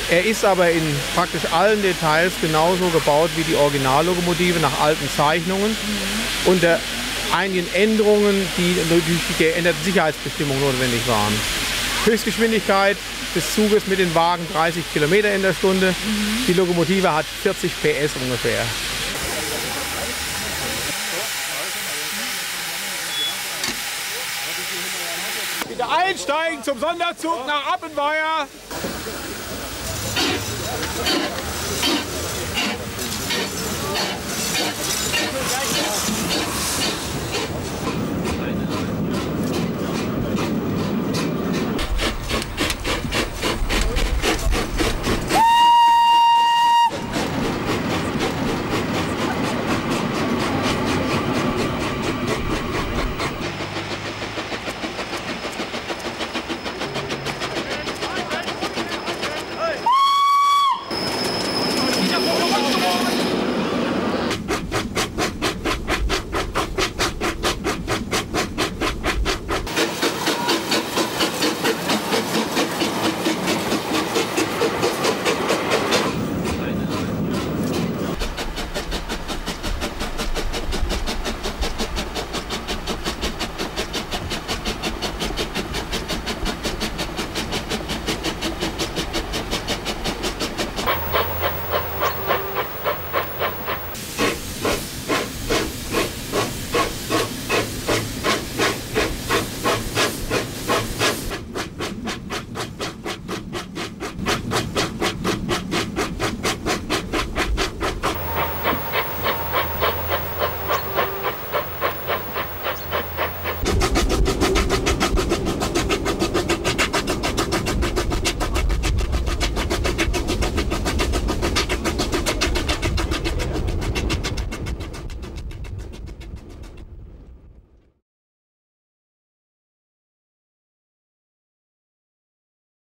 Er ist aber in praktisch allen Details genauso gebaut wie die Originallokomotive nach alten Zeichnungen. Unter einigen Änderungen, die durch die geänderten Sicherheitsbestimmungen notwendig waren. Höchstgeschwindigkeit des Zuges mit den Wagen 30 Kilometer in der Stunde. Die Lokomotive hat 40 PS ungefähr. Bitte einsteigen zum Sonderzug nach Appenweier.